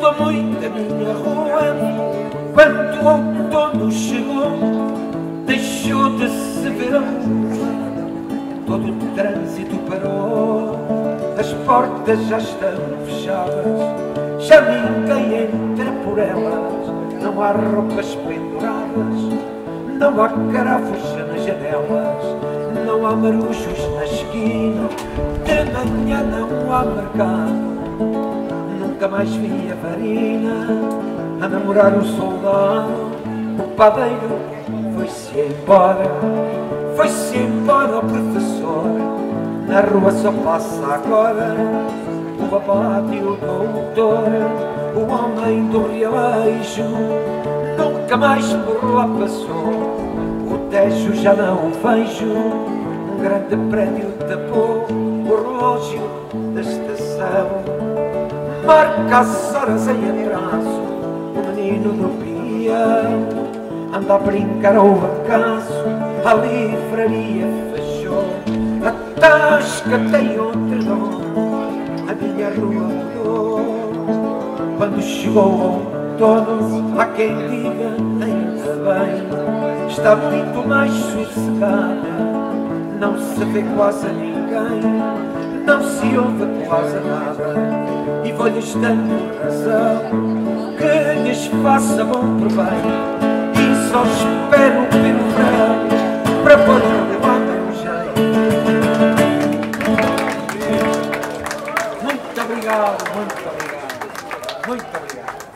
Mudou muito a minha rua quando o outono chegou, deixou de se ver a lua, todo o trânsito parou, as portas já estão fechadas, já ninguém entra por elas, não há roupas penduradas, não há caravos nas janelas, não há marujos na esquina, de manhã não há mercado. Nunca mais vi a varina a namorar o soldado. O padeiro foi-se embora o professor. Na rua só passa agora o abade e o doutor, o homem do realejo nunca mais por lá passou. O Tejo já não vejo, um grande prédio tapou o relógio da estação. Marca as horas em atraso, o menino do peão anda a brincar ao acaso, a livraria fechou, a tasca tem outro dono, a minha rua mudou. Quando chegou o outono, há quem diga ainda bem, está muito mais sossegada, não se vê quase ninguém, não se ouve quase nada. E vou-lhes dando razão, que lhes faça bom proveito, e só espero pelo verão para pôr o debate no jeito. Muito obrigado, muito obrigado, muito obrigado.